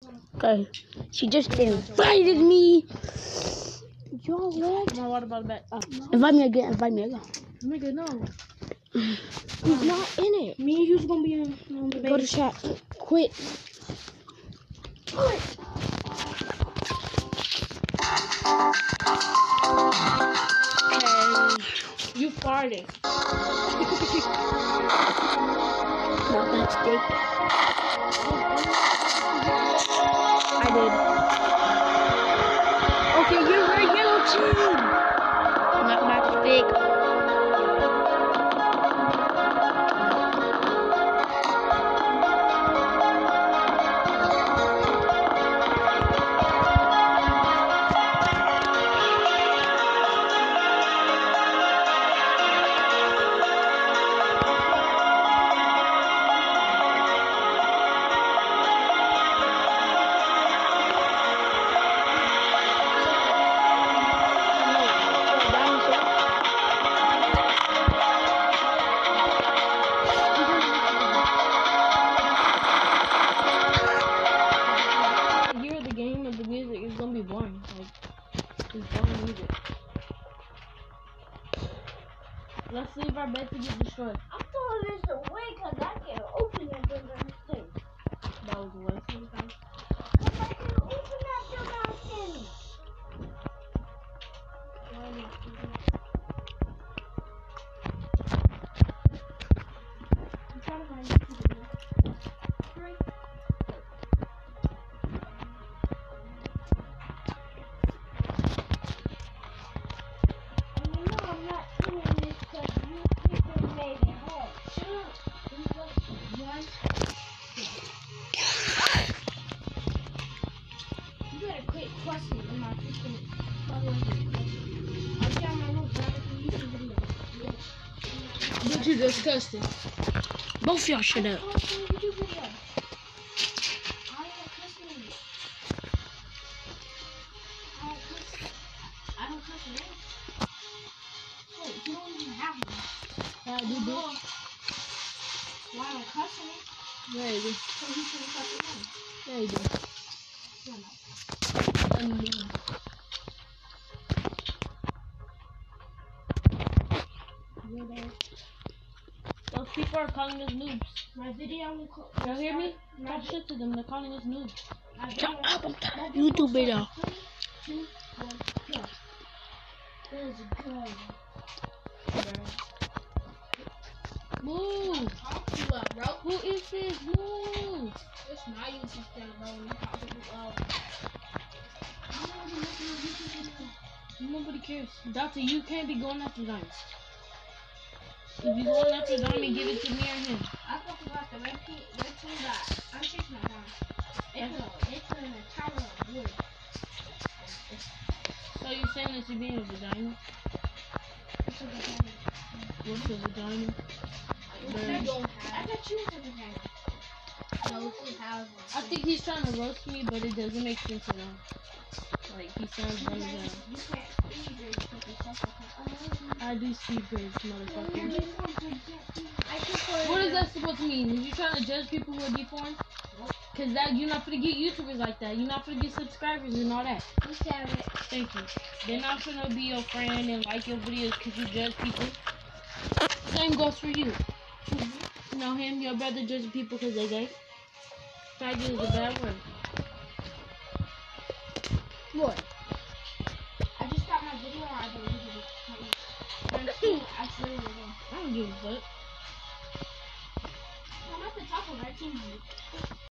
Okay. She just invited me. Y'all what? My water bottle back. Invite me again. Invite me again. Nigga, no. He's not in it. Me and you's gonna be on the base. Go to chat. Quit. Okay. You farted. Not that steak. I did. Okay, you're right, yellow team. Not that steak. Let's leave our bed to get destroyed. I'm throwing this away because I can't open it with this thing. That was a waste of time. Because I can open that dumbass thing. I'm trying to find YouTube video. Hurry. And you know I'm not doing this because you people made it hard. Shut up. One. You better quit cussing in my freaking I'll get on my little brother from YouTube video. But you disgusting. Both of y'all shut up. I post a YouTube video. I don't cuss in it. I don't cuss in it. Oh, you don't even have one. Yeah, you do. Why I don't cuss in it? Yeah, you do. So you shouldn't cuss in it. Yeah, you do. No, no. Those people are calling us noobs. My video will call. Y'all hear me? Talk shit to them. They're calling us noobs. Shut up. I'm tired. YouTube video. 3, 2, 1, go. Let's go. Move. Talk to us, bro. Who is this? Move. It's my YouTube channel, bro. You talk to Nobody cares. Doctor, you can't be going after diamonds. If you going after diamond, give it to me or him. I talk about the red team that I'm chasing that down. They put in a tower of wood. So you're saying that you're being a vagina? It's a vagina. What's a vagina? I thought you was a vagina. No, it has one. I think he's trying to roast me, but it doesn't make sense at all. Like, he sounds dumb as hell. You can't speed very quickly. I do speed grades, motherfucker. I prefer. What is that supposed to mean? Is you trying to judge people who are deformed? Cause that you're not gonna get YouTubers like that. You're not gonna get subscribers and all that. You said it. Thank you. They're not gonna be your friend and like your videos cause you judge people. Same goes for you. You know him, your brother judging people cause they're gay. Faggot is a bad word. What? I just got my video or I deleted it. I deleted it. I don't give a fuck. I'm at the top of our team.